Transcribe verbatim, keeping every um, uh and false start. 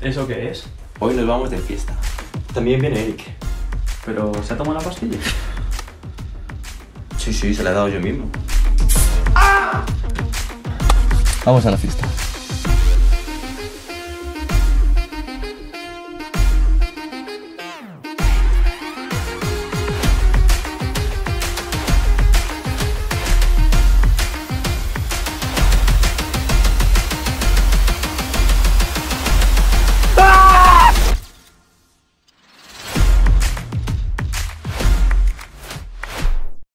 ¿Eso qué es? Hoy nos vamos de fiesta. También viene Eric. ¿Pero se ha tomado la pastilla? Sí, sí, se la he dado yo mismo. Vamos a la fiesta.